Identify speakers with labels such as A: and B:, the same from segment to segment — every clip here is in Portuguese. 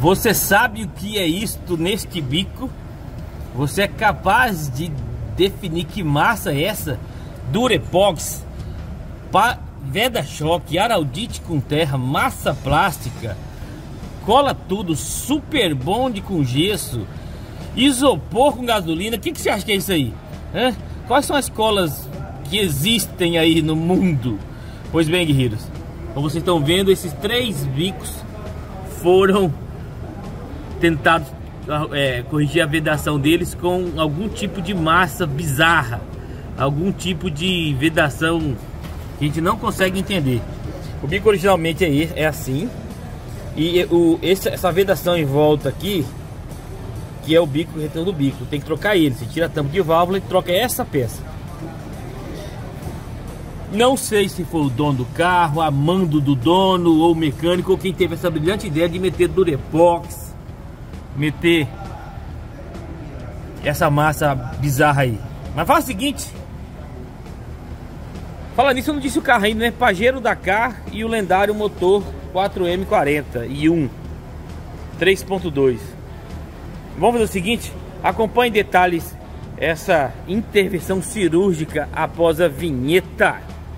A: Você sabe o que é isto neste bico? Você é capaz de definir que massa é essa? Durepox, Veda-Choque, Araldite com terra, massa plástica, cola tudo, super bond com gesso, isopor com gasolina. O que você acha que é isso aí? Hã? Quais são as colas que existem aí no mundo? Pois bem, guerreiros, como vocês estão vendo, esses 3 bicos foram tentados corrigir a vedação deles com algum tipo de massa bizarra, algum tipo de vedação que a gente não consegue entender. O bico originalmente é assim, e essa vedação em volta aqui, que é o bico, o retorno do bico, tem que trocar ele. Você tira a tampa de válvula e troca essa peça. Não sei se foi o dono do carro, a mando do dono ou o mecânico, ou quem teve essa brilhante ideia de meter Durepox, meter essa massa bizarra aí. Mas fala o seguinte, fala nisso, eu não disse o carro ainda, né? Pajero Dakar e o lendário motor 4M40 e 3.2. Vamos fazer o seguinte, acompanhe em detalhes essa intervenção cirúrgica após a vinheta.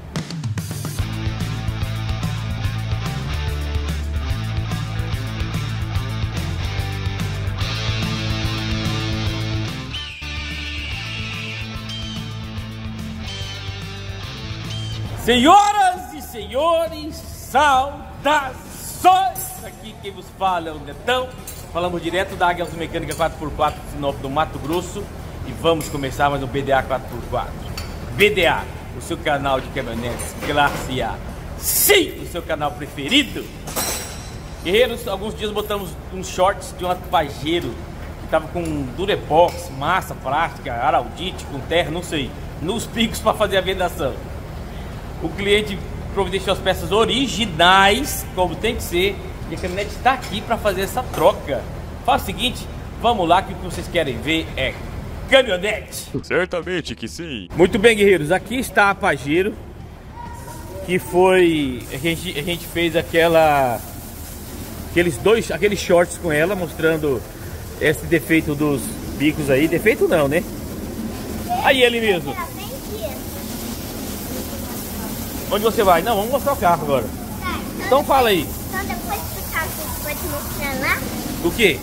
A: Senhoras e senhores, saudações! Aqui quem vos fala é o Netão. Falamos direto da Águia Automecânica 4x4 de Sinop, do Mato Grosso. E vamos começar mais um BDA 4x4. BDA, o seu canal de caminhonetes classe A. Sim, o seu canal preferido. Guerreiros, alguns dias botamos uns shorts de um Pajero que tava com Durepox, massa plástica, Araldite com terra, não sei, nos picos para fazer a vedação. O cliente providenciou as peças originais, como tem que ser, e a caminhonete está aqui para fazer essa troca. Faz o seguinte, vamos lá que o que vocês querem ver é caminhonete.
B: Certamente que sim.
A: Muito bem, guerreiros, aqui está a Pajero, que foi, a gente fez aqueles shorts com ela, mostrando esse defeito dos bicos aí. Defeito não, né? Aí ele mesmo. Onde você vai? Não, vamos mostrar o carro agora.
C: Tá,
A: então fala aí.
C: Então depois do carro você pode mostrar lá?
A: O quê?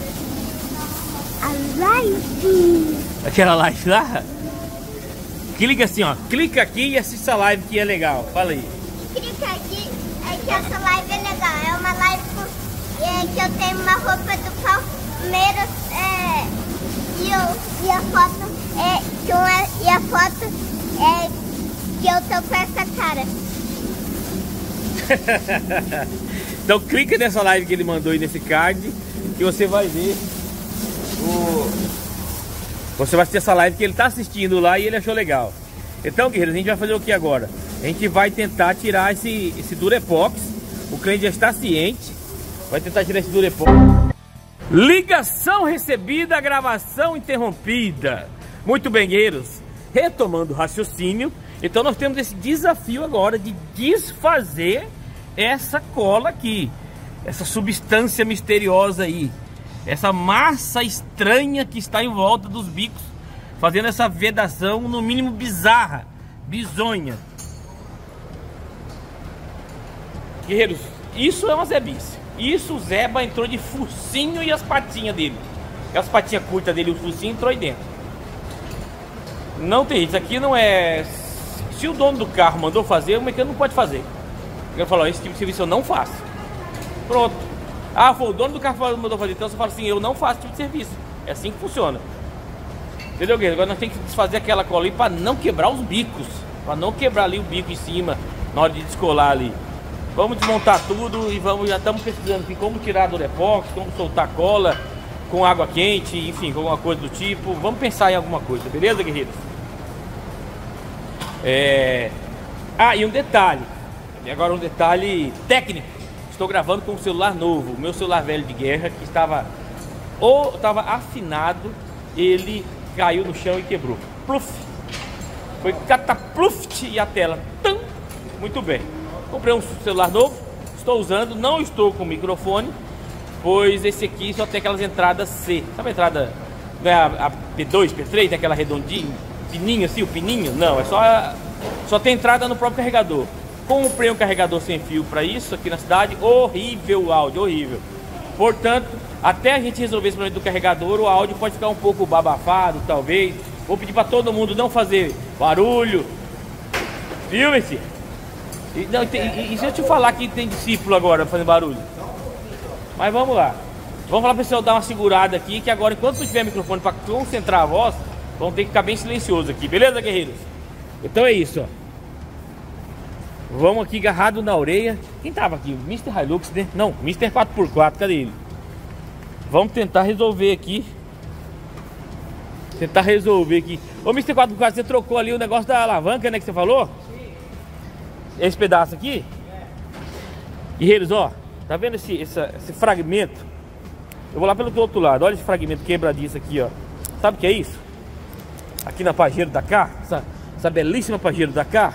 C: A live.
A: Aquela live lá? Clica assim, ó. Clica aqui e assista a live que é legal. Fala aí.
C: Clica aqui, é que essa live é legal. É uma live que eu tenho uma roupa do Palmeiras e a foto é que eu tô com essa cara.
A: Então clica nessa live que ele mandou aí nesse card, que você vai ver você vai assistir essa live que ele tá assistindo lá e ele achou legal. Então, guerreiros, a gente vai fazer o que agora? A gente vai tentar tirar esse Durepox. O cliente já está ciente. Vai tentar tirar esse Durepox. Ligação recebida, gravação interrompida. Muito bem, guerreiros, retomando o raciocínio. Então nós temos esse desafio agora de desfazer essa cola aqui, essa substância misteriosa aí, essa massa estranha que está em volta dos bicos, fazendo essa vedação no mínimo bizarra, bizonha. Guerreiros, isso é uma zebice. Isso o Zeba entrou de focinho e as patinhas dele. As patinhas curtas dele, o focinho entrou aí dentro. Não tem isso aqui, não é... Se o dono do carro mandou fazer, o mecânico não pode fazer. Ele falou, esse tipo de serviço eu não faço. Pronto. Ah, foi o dono do carro que mandou fazer, então você fala assim, eu não faço esse tipo de serviço. É assim que funciona. Entendeu, guerreiro? Agora nós temos que desfazer aquela cola ali para não quebrar os bicos. Para não quebrar ali o bico em cima na hora de descolar ali. Vamos desmontar tudo e já estamos pesquisando aqui como tirar a Durepox, como soltar cola com água quente, enfim, com alguma coisa do tipo. Vamos pensar em alguma coisa, beleza, guerreiros? E um detalhe. Agora um detalhe técnico. Estou gravando com um celular novo. O meu celular velho de guerra que estava afinado, ele caiu no chão e quebrou. Pluf! Foi catapluft e a tela. Tum! Muito bem. Comprei um celular novo, estou usando, não estou com microfone. pois esse aqui só tem aquelas entradas C. Sabe a entrada, não é a P2, P3, tem aquela redondinha, pininho assim, o pininho? Não, é só tem entrada no próprio carregador. Comprei um carregador sem fio para isso aqui na cidade, horrível o áudio, horrível. Portanto, até a gente resolver esse problema do carregador, o áudio pode ficar um pouco abafado, talvez. Vou pedir para todo mundo não fazer barulho. Viu, Messi? E se eu te falar que tem discípulo agora fazendo barulho? Mas vamos lá. Vamos falar para o pessoal dar uma segurada aqui, que agora, enquanto não tiver microfone para concentrar a voz, vamos ter que ficar bem silencioso aqui, beleza, guerreiros? Então é isso, ó. Vamos aqui agarrado na orelha. Quem tava aqui? O Mr. Hilux, né? Não, Mr. 4x4, cadê ele? Vamos tentar resolver aqui. Ô, Mr. 4x4, você trocou ali o negócio da alavanca, né, que você falou? Sim. Esse pedaço aqui? Guerreiros, ó, tá vendo esse fragmento? Eu vou lá pelo outro lado, olha esse fragmento quebradiço aqui, ó. Sabe o que é isso? Aqui na Pajero Dakar, essa belíssima Pajero Dakar.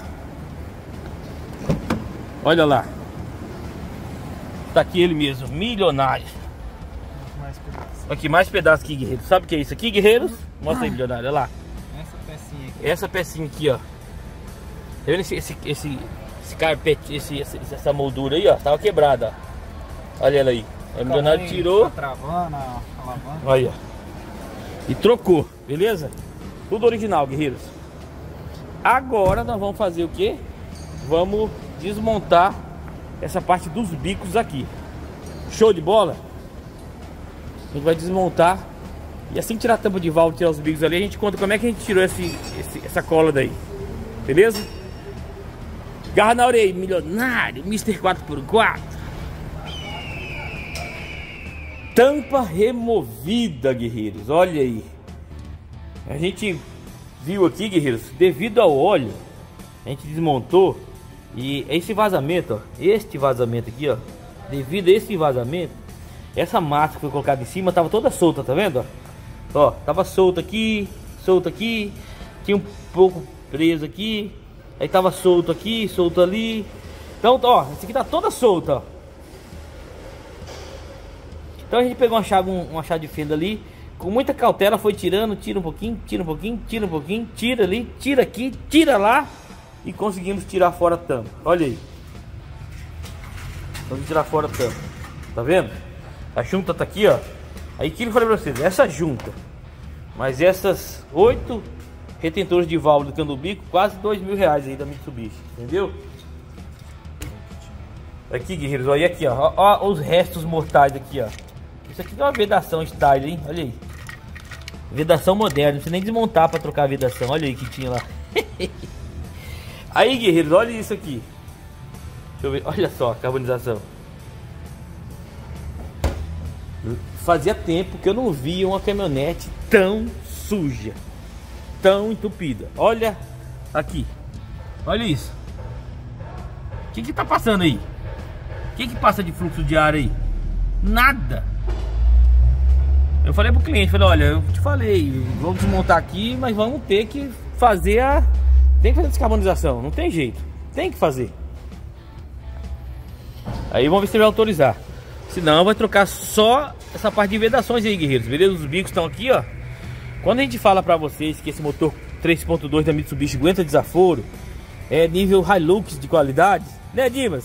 A: Olha lá. Tá aqui ele mesmo, milionário. Aqui, mais pedaço aqui, guerreiros. Sabe o que é isso aqui, guerreiros? Mostra aí, milionário, olha lá.
B: Essa pecinha aqui.
A: Essa pecinha aqui, ó. Tá vendo esse carpete, essa moldura aí, ó? Tava quebrada, ó. Olha ela aí. Aí o milionário tirou.
B: Tá travando a alavanca.
A: Olha. E trocou, beleza? Tudo original, guerreiros. Agora nós vamos fazer o quê? Vamos desmontar essa parte dos bicos aqui. Show de bola? A gente vai desmontar. E assim que tirar a tampa de válvula, tirar os bicos ali, a gente conta como é que a gente tirou essa cola daí. Beleza? Garra na orelha, milionário, Mr. 4x4. Tampa removida, guerreiros. Olha aí. A gente viu aqui, guerreiros, devido ao óleo, a gente desmontou. E esse vazamento, ó, este vazamento aqui, ó, devido a esse vazamento, essa massa que foi colocada em cima tava toda solta, tá vendo? Ó, tava solta aqui, tinha um pouco preso aqui, aí tava solto aqui, solto ali. Então, ó, essa aqui tá toda solta, ó. Então a gente pegou uma chave de fenda ali, com muita cautela foi tirando, tira um pouquinho, tira ali, tira aqui, tira lá. E conseguimos tirar fora a tampa. Olha aí. Vamos tirar fora a tampa. Tá vendo? A junta tá aqui, ó. Aí que eu falei pra vocês, essa junta, mas essas 8 retentores de válvula do cano do bico, quase R$2.000 aí da Mitsubishi, entendeu? Aqui, guerreiros, olha aqui, ó. Ó os restos mortais aqui, ó. Isso aqui é uma vedação style, hein? Olha aí. Vedação moderna, não precisa nem desmontar pra trocar a vedação. Olha aí que tinha lá. Aí, guerreiros, olha isso aqui. Deixa eu ver, olha só a carbonização. Fazia tempo que eu não via uma caminhonete tão suja, tão entupida. Olha aqui. Olha isso. O que tá passando aí? O que passa de fluxo de ar aí? Nada. Eu falei pro cliente, falei, olha, eu te falei, vamos desmontar aqui, mas vamos ter que fazer tem que fazer descarbonização, não tem jeito, tem que fazer. Aí vamos ver se ele vai autorizar. Senão vai trocar só essa parte de vedações aí, guerreiros, beleza? Os bicos estão aqui, ó. Quando a gente fala pra vocês que esse motor 3.2 da Mitsubishi aguenta desaforo, é nível Hilux de qualidade, né, Dimas?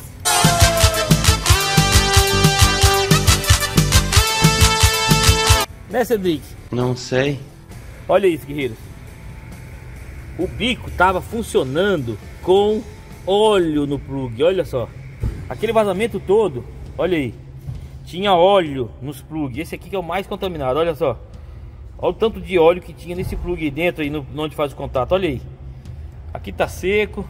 A: Né, Cedric?
B: Não sei.
A: Olha isso, guerreiros. O bico tava funcionando com óleo no plug, olha só. Aquele vazamento todo, olha aí. Tinha óleo nos plugs. Esse aqui que é o mais contaminado, olha só. Olha o tanto de óleo que tinha nesse plug aí dentro, aí onde faz o contato, olha aí. Aqui tá seco.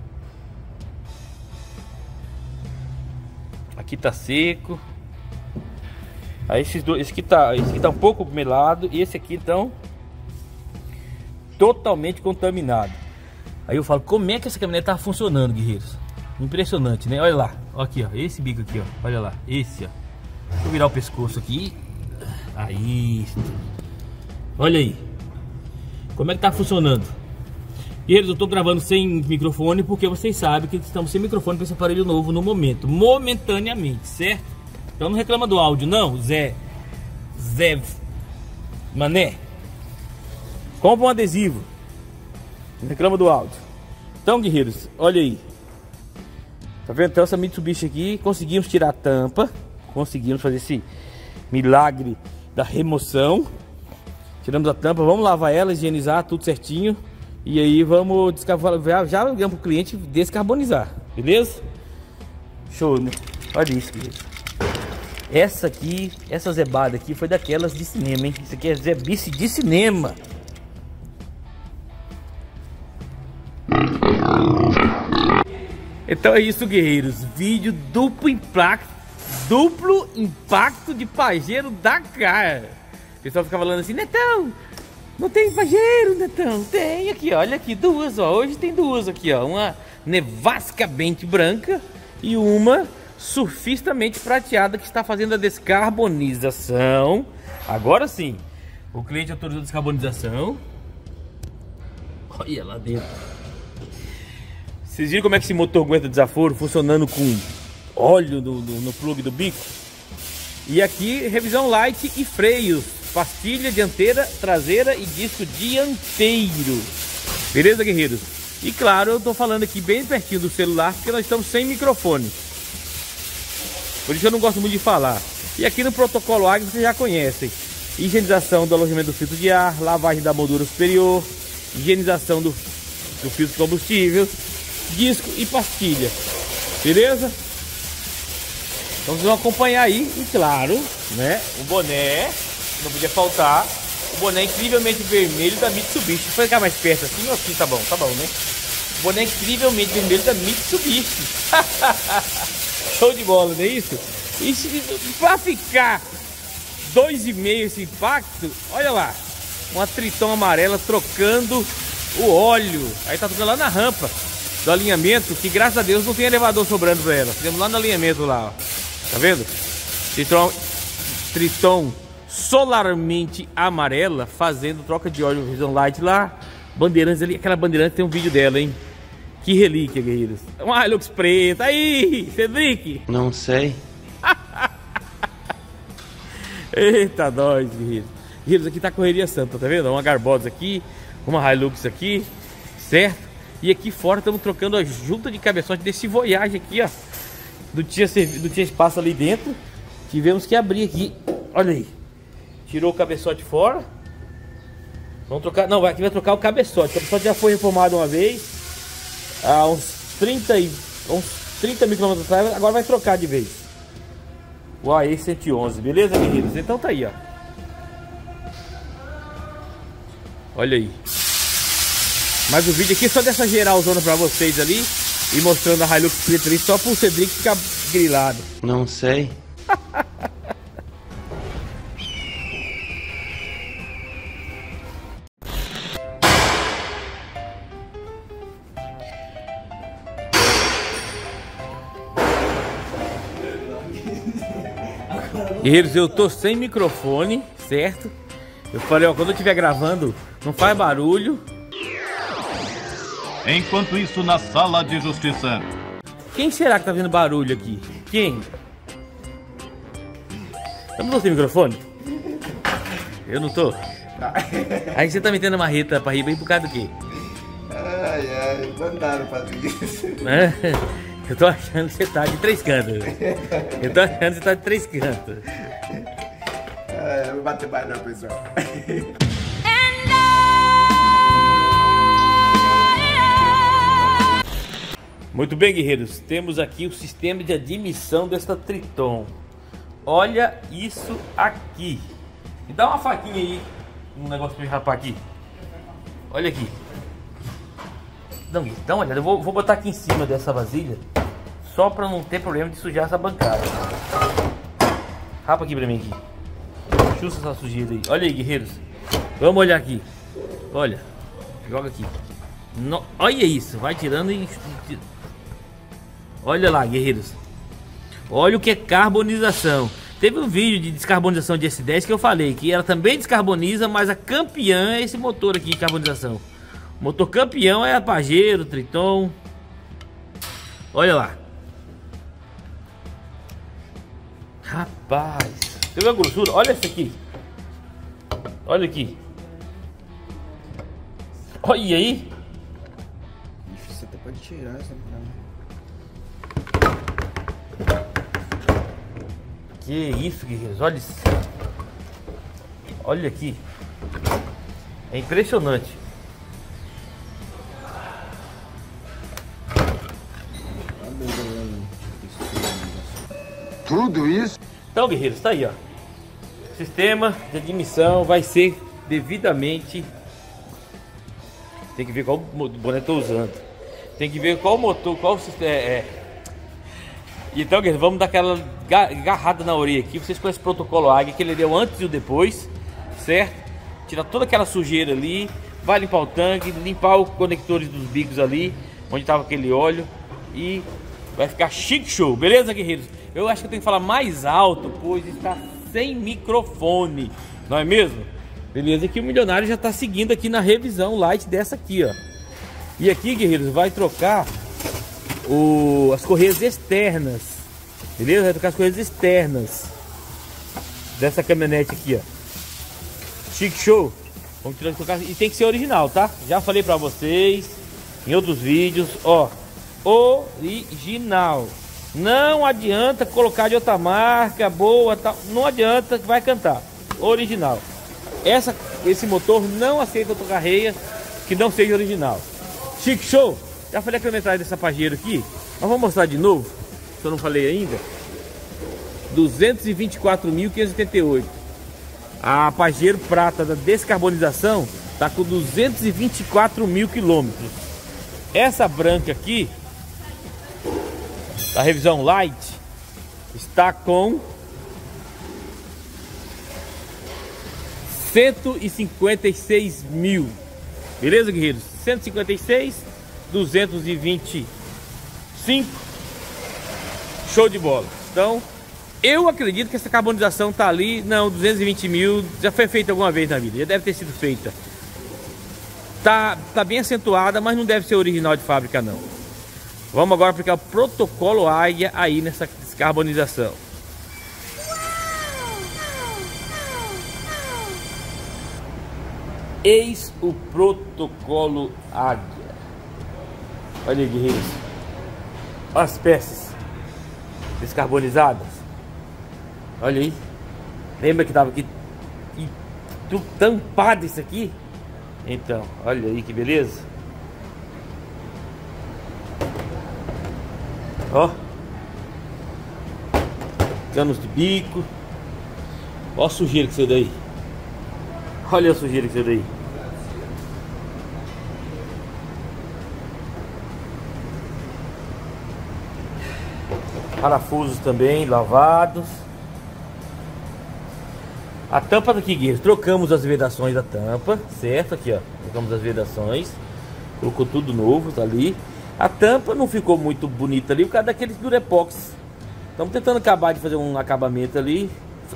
A: Aqui tá seco. Aí esse aqui tá um pouco melado. E esse aqui então totalmente contaminado. Aí eu falo, como é que essa caminhonete tá funcionando, guerreiros? Impressionante, né? Olha lá, ó aqui, ó, esse bico aqui, ó, olha lá, esse, ó. Deixa eu virar o pescoço aqui. Aí, olha aí, como é que tá funcionando? Guerreiros, eu tô gravando sem microfone porque vocês sabem que estamos sem microfone para esse aparelho novo no momento, momentaneamente, certo? Então não reclama do áudio não, Zé Mané. Compra um adesivo. Não reclama do áudio. Então, guerreiros, olha aí. Tá vendo? Então essa Mitsubishi aqui, conseguimos tirar a tampa. Conseguimos fazer esse milagre da remoção. Tiramos a tampa, vamos lavar ela, higienizar tudo certinho. E aí vamos descarbonizar, já ligamos pro cliente descarbonizar, beleza? Show, né? Olha isso, querido. Essa aqui, essa zebada aqui foi daquelas de cinema, hein? Isso aqui é zebice de cinema. Então é isso, guerreiros. Vídeo duplo impacto de Pajero Dakar. O pessoal fica falando assim, Netão, não tem Pajero, Netão? Tem aqui, olha aqui, duas, ó. Hoje tem duas aqui, ó. Uma nevascamente branca e uma surfistamente prateada que está fazendo a descarbonização. Agora sim, o cliente autorizou a descarbonização. Olha lá dentro. Vocês viram como é que esse motor aguenta desaforo funcionando com óleo no plug do bico? E aqui revisão light e freios, pastilha dianteira, traseira e disco dianteiro. Beleza, guerreiros? E claro, eu tô falando aqui bem pertinho do celular porque nós estamos sem microfone. Por isso eu não gosto muito de falar. E aqui no protocolo Águia vocês já conhecem. Higienização do alojamento do filtro de ar, lavagem da moldura superior, higienização do filtro de combustível, disco e pastilha. Beleza? Então vocês vão acompanhar aí. E claro, né, o boné, não podia faltar. O boné incrivelmente vermelho da Mitsubishi. Vou ficar mais perto assim ou assim? Tá bom, né? O boné incrivelmente vermelho da Mitsubishi. Show de bola, não é isso? E pra ficar 2,5 esse impacto, olha lá, uma Triton amarela trocando o óleo. Aí tá tocando lá na rampa do alinhamento, que graças a Deus não tem elevador sobrando pra ela. Fizemos lá no alinhamento lá, ó. Tá vendo? Triton solarmente amarela fazendo troca de óleo Vision Light lá. Bandeirantes ali, aquela bandeirante tem um vídeo dela, hein? Que relíquia, guerreiros. Uma Hilux preta. Aí, Cedric.
B: Não sei.
A: Eita, nós, guerreiros. Guerreiros, aqui tá a correria santa, tá vendo? Uma Garbosa aqui, uma Hilux aqui, certo? E aqui fora estamos trocando a junta de cabeçote desse Voyage aqui, ó. Não tinha espaço ali dentro. Tivemos que abrir aqui. Olha aí. Tirou o cabeçote fora. Vamos trocar. Não, aqui vai trocar o cabeçote. O cabeçote já foi reformado uma vez. Há uns 30 micrômetros atrás. Agora vai trocar de vez. O AE111. Beleza, guerreiros? Então tá aí, ó. Olha aí. Mas o vídeo aqui é só dessa geralzona pra vocês ali. E mostrando a Hilux preta ali só pro Cedric ficar grilado.
B: Não sei.
A: Guerreiros, eu tô sem microfone, certo? Eu falei, ó, quando eu estiver gravando, não faz barulho.
D: Enquanto isso, na sala de justiça.
A: Quem será que tá vendo barulho aqui? Quem? Eu não tô sem microfone? Eu não tô? Aí você tá metendo uma reta pra rir bem por causa do quê?
B: Ai, mandaram fazer isso.
A: Eu tô achando que você tá de 3 cantos. Eu tô achando que você tá de 3 cantos.
B: Eu vou bater mais não, pessoal.
A: Muito bem, guerreiros, temos aqui o sistema de admissão desta Triton. Olha isso aqui. Me dá uma faquinha aí, um negócio pra rapar aqui. Olha aqui. Dá uma olhada, eu vou botar aqui em cima dessa vasilha, só pra não ter problema de sujar essa bancada. Rapa aqui pra mim aqui. Chuça essa sujeira aí. Olha aí, guerreiros. Vamos olhar aqui. Olha, joga aqui. Olha isso, vai tirando e... Olha lá, guerreiros. Olha o que é carbonização. Teve um vídeo de descarbonização de S10 que eu falei que ela também descarboniza, mas a campeã é esse motor aqui de carbonização. O motor campeão é a Pajero, Triton. Olha lá. Rapaz, você viu a grossura? Olha essa aqui. Olha aqui. Olha aí.
B: Você até pode tirar essa
A: Que isso, guerreiros. Olha isso. Olha aqui. É impressionante.
B: Tudo isso?
A: Então, guerreiros, tá aí, ó. O sistema de admissão vai ser devidamente. Tem que ver qual boné eu tô usando. Tem que ver qual motor, qual sistema. Então, guerreiros, vamos dar aquela agarrada na orelha aqui. Vocês conhecem o protocolo Águia, que ele deu antes e o depois, certo? Tirar toda aquela sujeira ali. Vai limpar o tanque, limpar os conectores dos bicos ali, onde tava aquele óleo. E vai ficar chique show, beleza, guerreiros? Eu acho que eu tenho que falar mais alto, pois está sem microfone, não é mesmo? Beleza, que o milionário já está seguindo aqui na revisão light dessa aqui, ó. E aqui, guerreiros, vai trocar as correias externas, beleza? Vai trocar as correias externas dessa caminhonete aqui, ó. Chique show. Vamos tirar, trocar, e tem que ser original, tá? Já falei pra vocês em outros vídeos, ó. Original. Não adianta colocar de outra marca, boa, tal. Não adianta que vai cantar. Original. Esse motor não aceita outra carreia que não seja original. Chique show. Já falei a quilometragem dessa Pajero aqui. Mas vou mostrar de novo, se eu não falei ainda. 224.588. A Pajero prata da descarbonização tá com 224 mil quilômetros. Essa branca aqui, a revisão light, está com 156 mil. Beleza, guerreiros? 156, 225. Show de bola. Então, eu acredito que essa carbonização tá ali. Não, 220 mil já foi feita alguma vez na vida. Já deve ter sido feita. Tá bem acentuada, mas não deve ser original de fábrica, não. Vamos agora aplicar o protocolo Águia aí nessa descarbonização. Eis o protocolo Águia. Olha aí, guerreiros. Olha as peças descarbonizadas. Olha aí. Lembra que tava aqui tudo tampado isso aqui? Então, olha aí que beleza. Ó, canos de bico. Ó a sujeira que saiu daí. Olha a sujeira que saiu daí. Parafusos também lavados. A tampa daqui, guerreiros, trocamos as vedações da tampa, certo? Aqui, ó, trocamos as vedações. Colocou tudo novo, tá ali. A tampa não ficou muito bonita ali por causa daqueles durepox. Estamos tentando acabar de fazer um acabamento ali.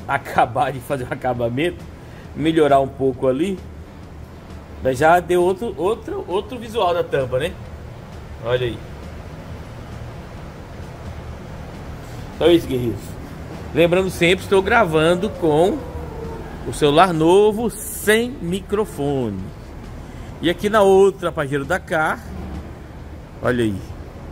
A: Melhorar um pouco ali. Mas já deu outro visual da tampa, né? Olha aí. Então é isso, guerreiros. Lembrando sempre, estou gravando com o celular novo sem microfone. E aqui na outra Pajero Dakar, olha aí,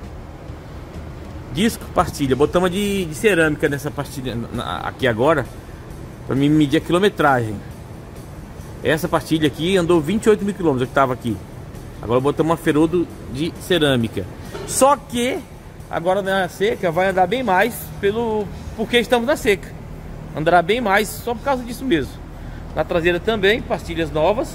A: disco, pastilha. Botamos de cerâmica nessa pastilha aqui agora, para me medir a quilometragem. Essa pastilha aqui andou 28 mil quilômetros, que estava aqui. Agora botamos uma ferodo de cerâmica. Só que agora na seca vai andar bem mais, porque estamos na seca. Andará bem mais só por causa disso mesmo. Na traseira também, pastilhas novas,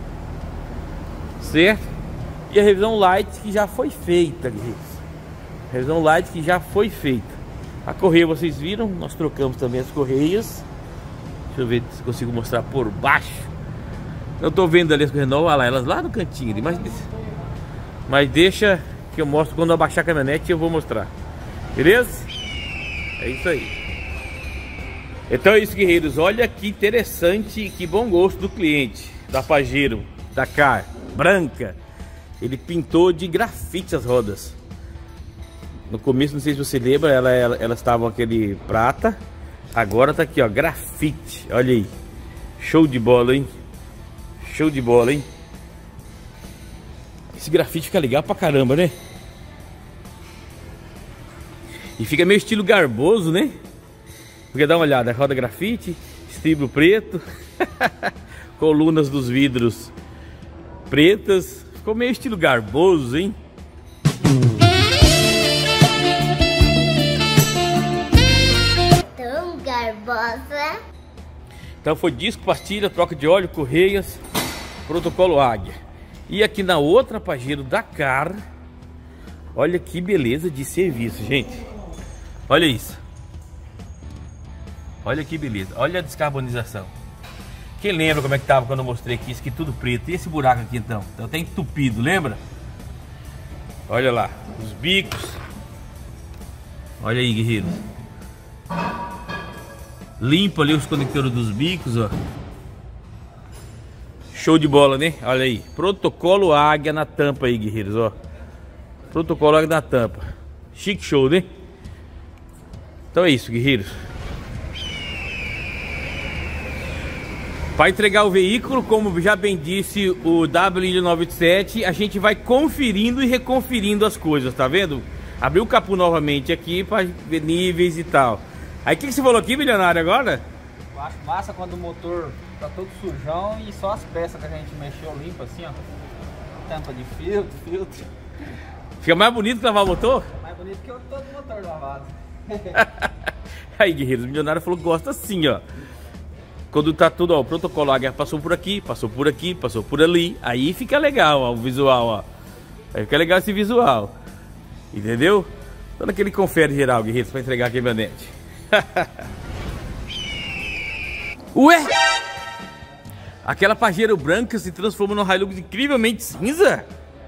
A: certo? E a revisão light que já foi feita, guerreiros. Revisão light que já foi feita. A correia vocês viram, nós trocamos também as correias. Deixa eu ver se consigo mostrar por baixo. Eu tô vendo ali as correias novas, olha lá, elas lá no cantinho ali, mas deixa que eu mostro quando eu abaixar a caminhonete, eu vou mostrar. Beleza? É isso aí. Então é isso, guerreiros. Olha que interessante e que bom gosto do cliente da Pajero Dakar branca. Ele pintou de grafite as rodas. No começo, não sei se você lembra, elas estavam aquele prata. Agora tá aqui, ó, grafite. Olha aí. Show de bola, hein? Show de bola, hein? Esse grafite fica legal pra caramba, né? E fica meio estilo garboso, né? Porque dá uma olhada, roda grafite, estribo preto, colunas dos vidros pretas. Ficou meio estilo garboso, hein?
C: Tão garbosa.
A: Então foi disco, pastilha, troca de óleo, correias, protocolo Águia. E aqui na outra Pajero Dakar, olha que beleza de serviço, gente. Olha isso. Olha que beleza. Olha a descarbonização. Quem lembra como é que tava quando eu mostrei aqui? Isso aqui tudo preto. E esse buraco aqui então? Então tá entupido, lembra? Olha lá, os bicos. Olha aí, guerreiros. Limpa ali os conectores dos bicos, ó. Show de bola, né? Olha aí. Protocolo Águia na tampa aí, guerreiros, ó. Protocolo Águia na tampa. Chique show, né? Então é isso, guerreiros. Para entregar o veículo, como já bem disse o W987, a gente vai conferindo e reconferindo as coisas, tá vendo? Abriu o capô novamente aqui para ver níveis e tal. Aí o que você falou aqui, milionário, agora?
E: Eu acho massa quando o motor tá todo sujão e só as peças que a gente mexeu limpa assim, ó. Tampa de filtro.
A: Fica mais bonito que lavar o motor?
E: Mais bonito que todo motor lavado.
A: Aí, guerreiros, o milionário falou que gosta assim, ó. Quando tá tudo, ó, o protocolo Águia passou por aqui, passou por aqui, passou por ali. Aí fica legal, ó, o visual, ó. Aí fica legal esse visual. Entendeu? Então naquele confere geral, guerreiros, pra entregar a caminhonete. Ué? Aquela Pajero branca se transforma num Hilux incrivelmente cinza?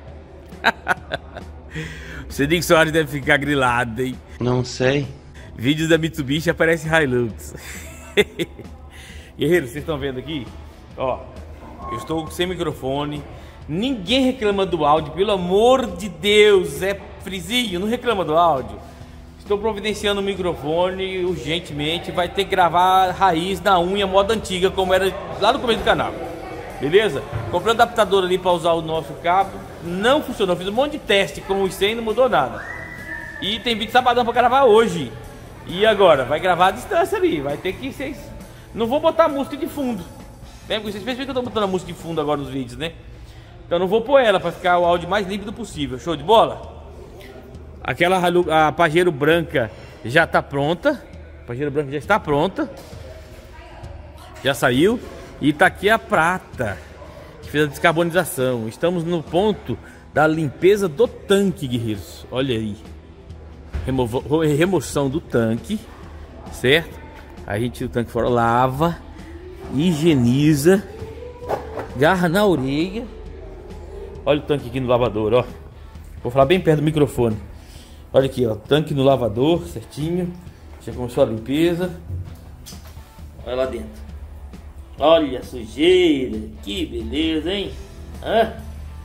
A: Você diz que o Soares deve ficar grilado, hein?
B: Não sei.
A: Vídeos da Mitsubishi aparece Hilux. Guerreiros, vocês estão vendo aqui? Ó, eu estou sem microfone. Ninguém reclama do áudio, pelo amor de Deus. É frisinho, não reclama do áudio. Estou providenciando o microfone urgentemente. Vai ter que gravar raiz na unha, moda antiga, como era lá no começo do canal. Beleza? Comprei um adaptador ali para usar o nosso cabo. Não funcionou. Fiz um monte de teste com os 100 e não mudou nada. E tem vídeo sabadão para gravar hoje. E agora? Vai gravar a distância ali. Vai ter que ser. Não vou botar a música de fundo. Vocês percebem que eu estou botando a música de fundo agora nos vídeos, né? Então não vou pôr ela para ficar o áudio mais límpido possível. Show de bola? Aquela a Pajero branca já está pronta. A Pajero branca já está pronta. Já saiu. E tá aqui a prata, que fez a descarbonização. Estamos no ponto da limpeza do tanque, guerreiros. Olha aí. Remoção do tanque, certo? Aí a gente tira o tanque fora, lava, higieniza, garra na orelha. Olha o tanque aqui no lavador, ó. Vou falar bem perto do microfone. Olha aqui, ó, tanque no lavador, certinho. Já começou a limpeza. Olha lá dentro. Olha a sujeira, que beleza, hein? Hã?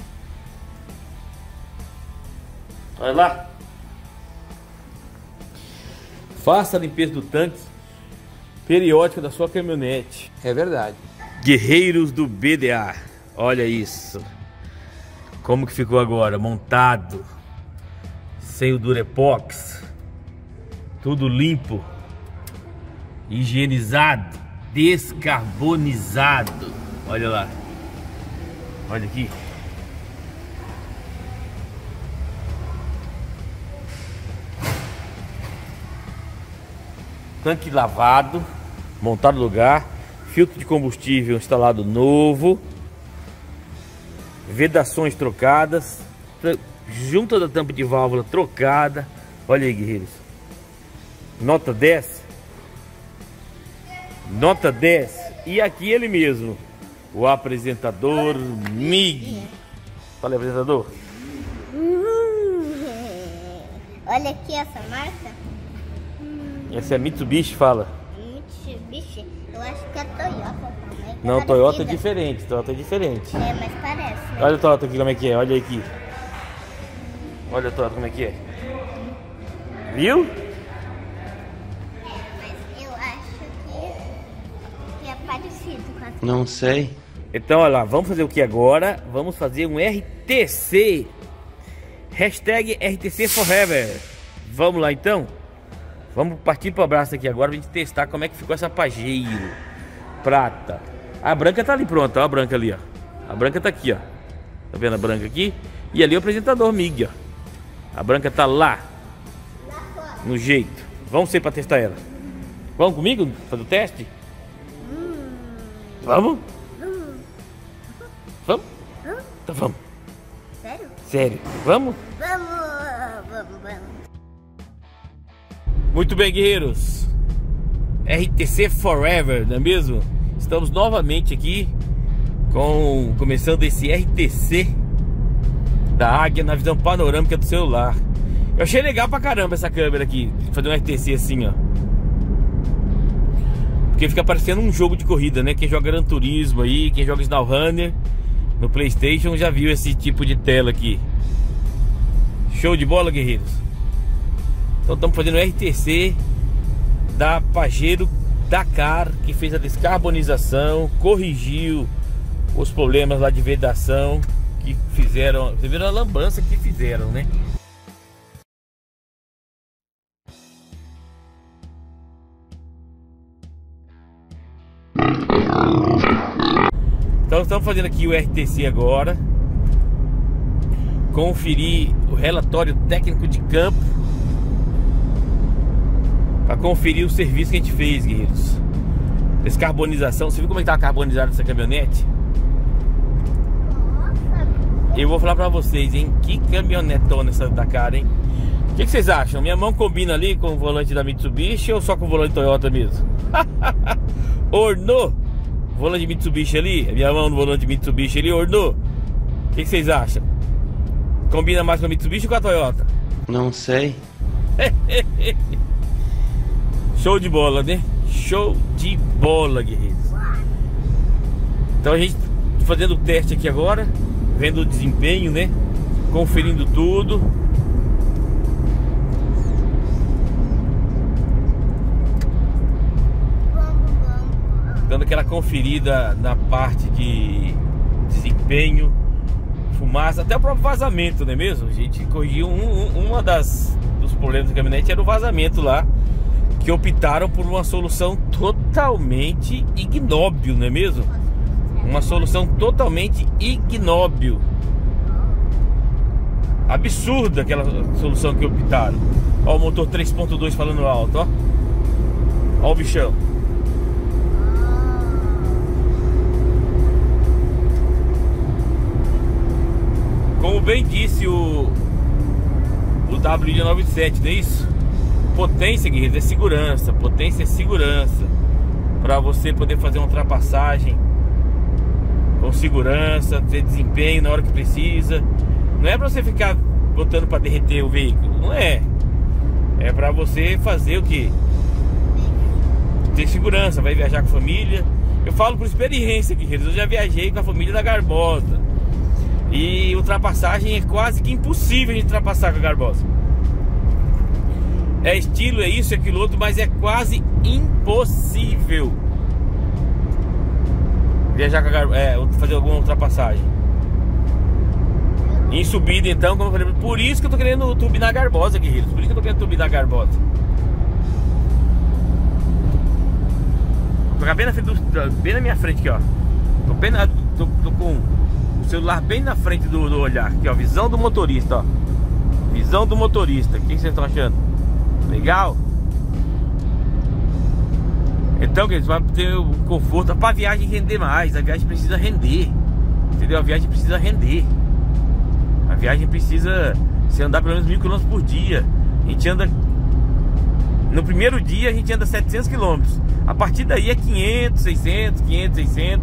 A: Olha lá. Faça a limpeza do tanque periódica da sua caminhonete.
E: É verdade.
A: Guerreiros do BDA. Olha isso. Como que ficou agora? Montado. Sem o Durepox. Tudo limpo. Higienizado. Descarbonizado. Olha lá. Olha aqui. Tanque lavado, montado no lugar, filtro de combustível instalado novo, vedações trocadas, junta da tampa de válvula trocada. Olha aí, guerreiros. Nota 10. Nota 10. E aqui ele mesmo, o apresentador MIG. Fala aí, apresentador.
C: Olha aqui essa marca.
A: Essa é a Mitsubishi, fala.
C: Mitsubishi, eu acho que é Toyota também.
A: Não, Toyota é diferente, Toyota é diferente.
C: É, mas parece, né?
A: Olha o Toyota aqui como é que é, olha aqui. Olha o Toyota como é que é. Viu?
C: Mas eu acho escrito?
B: Não sei.
A: Então, olha lá, vamos fazer o que agora? Vamos fazer um RTC. Hashtag RTC Forever. Vamos lá, então? Vamos partir para o abraço aqui agora pra gente testar como é que ficou essa Pajero prata. A branca tá ali pronta, ó, a branca ali, ó. A branca tá aqui, ó. Tá vendo a branca aqui? E ali o apresentador MIG, ó. A branca tá lá. No jeito. Vamos ser para testar ela. Vamos comigo fazer o teste? Vamos? Vamos? Então vamos.
C: Sério?
A: Sério. Vamos?
C: Vamos.
A: Muito bem, guerreiros. RTC Forever, não é mesmo? Estamos novamente aqui começando esse RTC da Águia na visão panorâmica do celular. Eu achei legal pra caramba essa câmera aqui, fazer um RTC assim, ó. Porque fica parecendo um jogo de corrida, né? Quem joga Gran Turismo aí, quem joga SnowRunner no PlayStation já viu esse tipo de tela aqui. Show de bola, guerreiros. Então estamos fazendo o RTC da Pajero Dakar, que fez a descarbonização, corrigiu os problemas lá de vedação que fizeram. Você viram a lambança que fizeram, né? Então estamos fazendo aqui o RTC agora. Conferir o relatório técnico de campo para conferir o serviço que a gente fez, guerreiros. Descarbonização. Você viu como é que tá carbonizada essa caminhonete? Eu vou falar pra vocês, hein? Que caminhonetona essa Dakar, hein? O que vocês acham? Minha mão combina ali com o volante da Mitsubishi ou só com o volante Toyota mesmo? Ornou! Volante de Mitsubishi ali, minha mão no volante de Mitsubishi ali, ornou. O que vocês acham? Combina mais com a Mitsubishi ou com a Toyota?
B: Não sei.
A: Show de bola, né? Show de bola, guerreiros. Então a gente fazendo o teste aqui agora, vendo o desempenho, né? Conferindo tudo. Dando aquela conferida na parte de desempenho, fumaça, até o próprio vazamento, não é mesmo? A gente corrigiu dos problemas da caminhonete, era o vazamento lá, que optaram por uma solução totalmente ignóbil, não é mesmo? Uma solução totalmente ignóbil. Absurda aquela solução que optaram. Ó o motor 3.2 falando alto, ó. Ó o bichão. Como bem disse o WD97, não é isso? Potência, guerreiros, é segurança. Potência é segurança. Para você poder fazer uma ultrapassagem com segurança, ter desempenho na hora que precisa. Não é para você ficar botando para derreter o veículo. Não é. É para você fazer o que? Ter segurança. Vai viajar com a família. Eu falo por experiência, guerreiros. Eu já viajei com a família da Garbosa. E ultrapassagem é quase que impossível de ultrapassar com a Garbosa. É estilo, é isso, é aquilo outro, mas é quase impossível viajar com a Garbosa, fazer alguma ultrapassagem. Em subida, então, como eu falei, por isso que eu tô querendo turbinar a Garbosa, guerreiros. Por isso que eu tô querendo turbinar a Garbosa. Vou ficar bem na frente bem na minha frente aqui, ó. Tô com o celular bem na frente do olhar aqui, ó. Visão do motorista, ó. Visão do motorista. O que vocês estão achando? Legal? Então, queridos, vai ter um conforto para a viagem render mais. A viagem precisa render. Entendeu? A viagem precisa render. A viagem precisa se andar pelo menos 1000 km por dia. A gente anda... No primeiro dia a gente anda 700 km. A partir daí é 500, 600, 500, 600.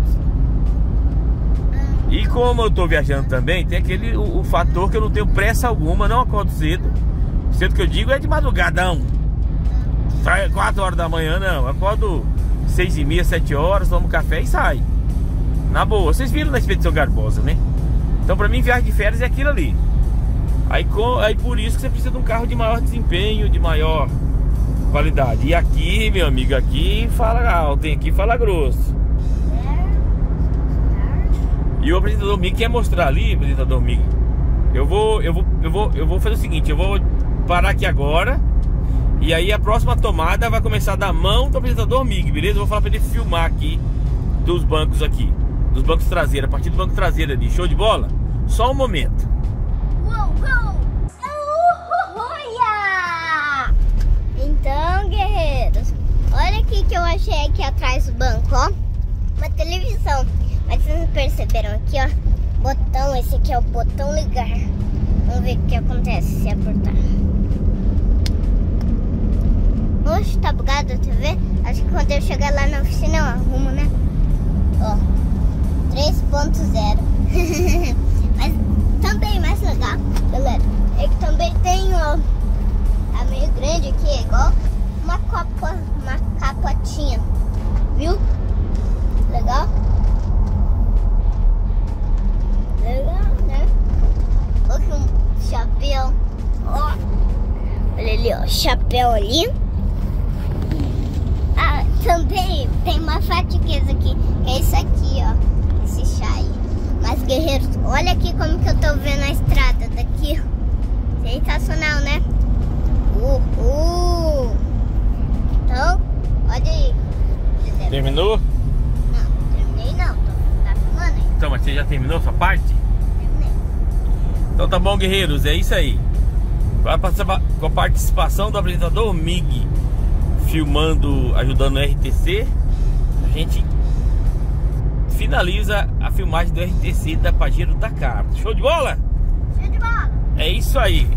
A: E como eu tô viajando também, tem o fator que eu não tenho pressa alguma, não acordo cedo. Cedo que eu digo é de madrugadão. 4 horas da manhã não, acordo 6h30, 7 horas, tomo café e sai. Na boa, vocês viram na Expedição Garbosa, né? Então pra mim viagem de férias é aquilo ali. Aí por isso que você precisa de um carro de maior desempenho, de maior qualidade. E aqui, meu amigo, aqui fala alto, hein? Aqui fala grosso. E o apresentador Mig quer mostrar ali, apresentador Mig. Eu vou fazer o seguinte, eu vou parar aqui agora. E aí a próxima tomada vai começar da mão do apresentador Mig, beleza? Eu vou falar pra ele filmar aqui dos bancos aqui, dos bancos traseiros, a partir do banco traseiro ali. Show de bola? Só um momento.
C: Então, guerreiros, olha aqui que eu achei aqui atrás do banco, ó. Uma televisão. Mas vocês perceberam aqui, ó, botão, esse aqui é o botão ligar. Vamos ver o que acontece se apertar. Oxe, tá bugado a TV? Acho que quando eu chegar lá na oficina eu arrumo, né? Ó, 3.0. Mas também mais legal, galera, é que também tem, ó, tá meio grande aqui, é igual uma capotinha, viu? Legal? Legal, né? Olha um chapéu, ó. Olha ali, ó, chapéu ali. Ah, também tem uma fatiqueza aqui, que é isso aqui, ó, esse chá aí. Mas, guerreiros, olha aqui como que eu tô vendo a estrada daqui. Sensacional, né? Então, olha aí.
A: Terminou?
C: Não, terminei não, tá filmando aí.
A: Então, mas você já terminou a sua parte?
C: Terminei.
A: Então tá bom, guerreiros, é isso aí. Com a participação do apresentador Mig, filmando, ajudando o RTC, a gente finaliza a filmagem do RTC da Pajero Dakar. Show de bola?
C: Show de bola.
A: É isso aí.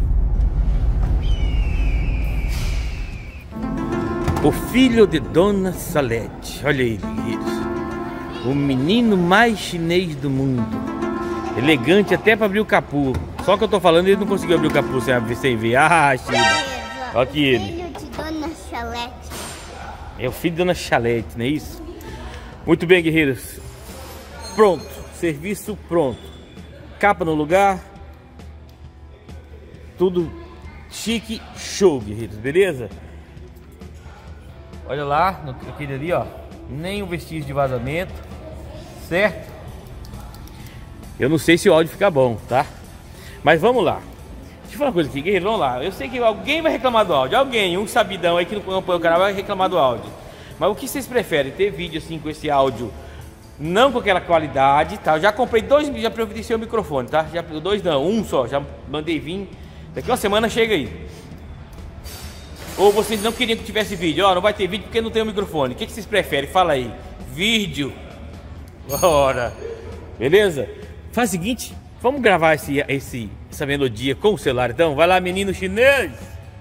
A: O filho de Dona Salete. Olha aí, guerreiros. O menino mais chinês do mundo. Elegante até para abrir o capô. Só que eu tô falando, ele não conseguiu abrir o capô sem ver. Ah, China. Olha aqui ele.
C: Filho de Dona Chalete.
A: É o filho de Dona Chalete, não é isso? Muito bem, guerreiros. Pronto. Serviço pronto. Capa no lugar. Tudo chique, show, guerreiros. Beleza? Olha lá, aquele ali, ó. Nem um vestígio de vazamento. Certo? Eu não sei se o áudio fica bom, tá? Mas vamos lá. Deixa eu falar uma coisa aqui, guerreiro, vamos lá. Eu sei que alguém vai reclamar do áudio. Alguém, um sabidão aí que não acompanha o canal vai reclamar do áudio. Mas o que vocês preferem? Ter vídeo assim com esse áudio não com aquela qualidade, tá? Eu já comprei dois, já providenciei o microfone, tá? Já dois não, um só, já mandei vir. Daqui uma semana chega aí. Ou vocês não queriam que tivesse vídeo? Ó, não vai ter vídeo porque não tem o microfone. O que vocês preferem? Fala aí. Vídeo. Bora. Beleza? Faz o seguinte, vamos gravar essa melodia com o celular então? Vai lá, menino chinês.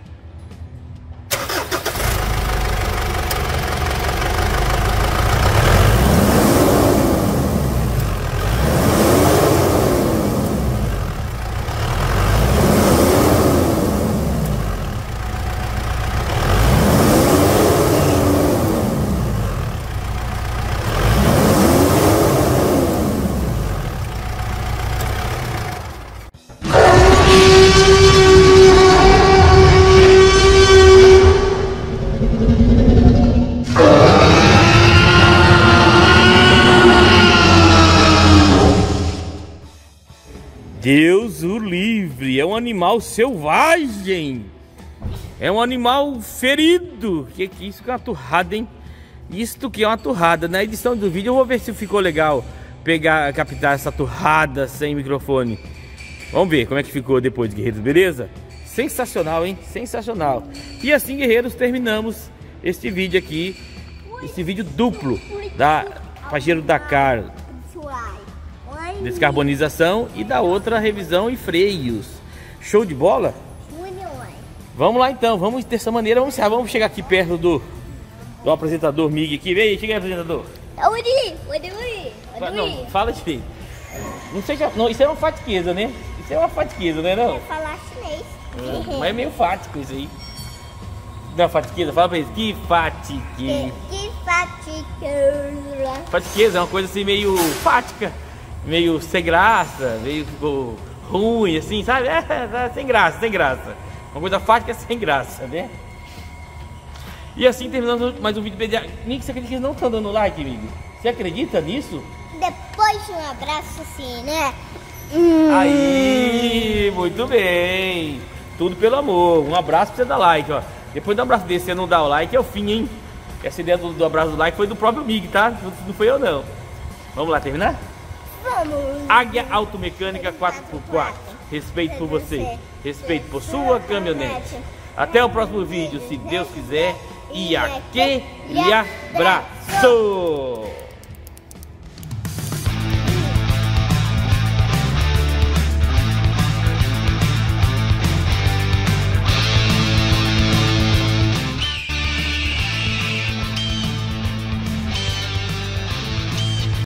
A: Deus o livre, é um animal selvagem. É um animal ferido. Que isso que é uma turrada, hein? Isto que é uma turrada. Na edição do vídeo eu vou ver se ficou legal captar essa turrada sem microfone. Vamos ver como é que ficou depois, guerreiros, beleza? Sensacional, hein? Sensacional. E assim, guerreiros, terminamos este vídeo aqui. Esse vídeo duplo da Pajero Dakar. Descarbonização e da outra revisão e freios. Show de bola? Vamos lá então, vamos dessa maneira, vamos chegar aqui perto do apresentador Mig aqui. Vem aí, chega aí, apresentador. Não, fala direito. Não sei, não, isso é uma fatiqueza, né? Isso é uma fatiqueza, né? Não?
C: Falar chinês.
A: Mas é meio fático isso aí. Não é fatiqueza? Fala pra eles. Que fatiqueza.
C: Que fatiqueza.
A: Fatiqueza é uma coisa assim meio fática. Meio sem graça, meio ruim, assim, sabe? Sem graça, sem graça. Uma coisa fática sem graça, né? E assim terminamos mais um vídeo. Mig, você acredita que eles não estão dando like, Mig? Você acredita nisso?
C: depois de um abraço assim, né?
A: Aí, muito bem. Tudo pelo amor. Um abraço pra você dar like, ó. Depois do abraço desse, você não dá o like, é o fim, hein? Essa ideia do abraço do like foi do próprio Mig, tá? Não foi eu, não. Vamos lá terminar?
C: Vamos.
A: Águia Automecânica 4x4. Respeito por você. Respeito por sua caminhonete. Até o próximo vídeo, se Deus quiser. E aquele abraço!